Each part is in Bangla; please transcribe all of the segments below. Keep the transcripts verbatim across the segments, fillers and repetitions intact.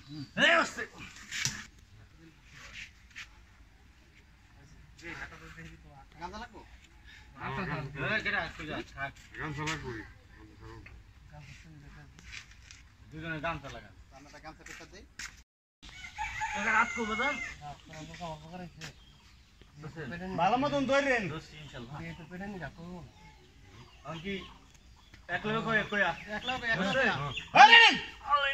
এই আসছে গামছা লাগবো এই কেডা কইরা থাক গামছা লাগবো দুজনে গামছা লাগা আমরা গামছা পেটা দেই তোরা রাত কো বাজার ভালো মতন ধরেন ইনশাআল্লাহ এই তো পেটা নি রাখো আঙ্কি এক লোক কই কইয়া এক লোক এক লোক আরে আরে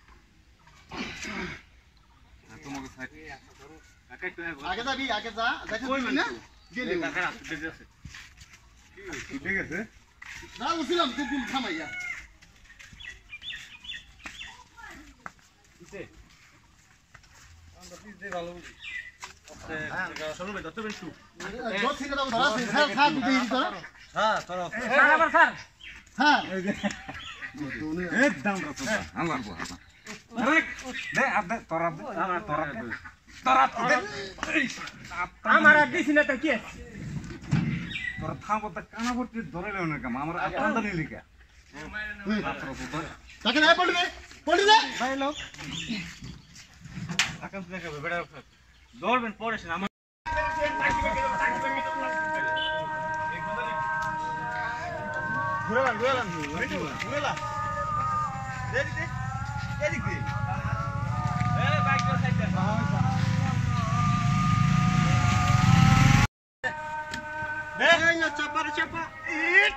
তোমাকে সাইড আগে তো আগে যাবি আগে যা দেখছিস না গেলে কাকা বেজে আছে কি ঠিক আছে না উছিলাম তুই দিন থামাইয়া কিসে আমরা পিস দে ভালো আচ্ছা চলো ভাই দত্ত বেশু জোর থেকে দাও ধরা স্যার স্যার দিতে দিছ না হ্যাঁ ধরো স্যার আবার স্যার হ্যাঁ এই দাম রাখো আমার বউ আরে দে আবে তোরা আমার তোরা তোরা আমার আর দিছ না তো কি তোরা থামো তো কানা ভর্তি ধরে লেও না কাম আমার আত্মন্দা নি লিখা তাকে না পড়বে পড়বে ভাই লোক আকাম দেখা বেড়া ধরবেন পড়েছ না আমার ঘুরালাম ঘুরালাম ঘুরালাম দে দে এদিক দে এ বাইক এর সাইডে দে না চাপা রে চাপা ইট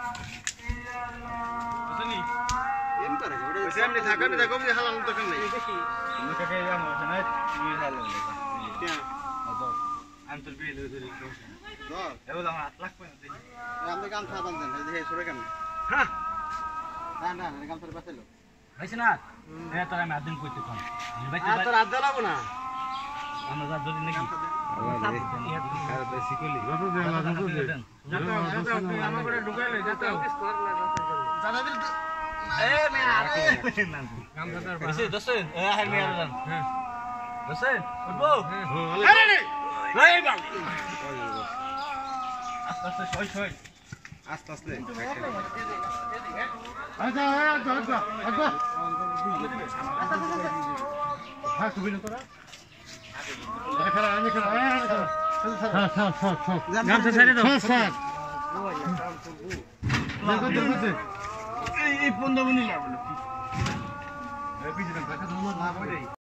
বুঝনি এম করে ওটা সামনে থাকা না দেখো হালাল তো কেন নাই দেখি আমরা কাকে যাম না তুই হালাল কে আদর আমি তো বিয়ে লই ধরি দর এগুলো আমার আট লাখ পয়সা দিই আমরা গান খাওয়া দেন এই সরে কেন হ্যাঁ না না না গান তোর বাঁচাইলো হইছে না এ তোর আমি আদিন কইতে কোন আর তোর আদ দাও না আমরা যা যদি নাকি আল্লাহ রে আর বেশি কইলি যত দে না যত দে যত আমার করে ঢুকাইলে যত জানা দিল এ মে আরে গান দাদার বেশি দশ এ হাই মে আলান হ্যাঁ দশ উঠবো আরে রে এই বাল আস্তে আস্তে সই সই আস্তে আস্তে আচ্ছা আচ্ছা আচ্ছা আচ্ছা হ্যাঁ সুবিনা তোরা আরে খারা আমি খারা আরে খারা হ্যাঁ হ্যাঁ হ্যাঁ গামছা ছেড়ে দাও হ্যাঁ স্যার দেখো দেখো এই পনেরো মিনিট লাগলো এই পিছনে দেখা তো না পড়ে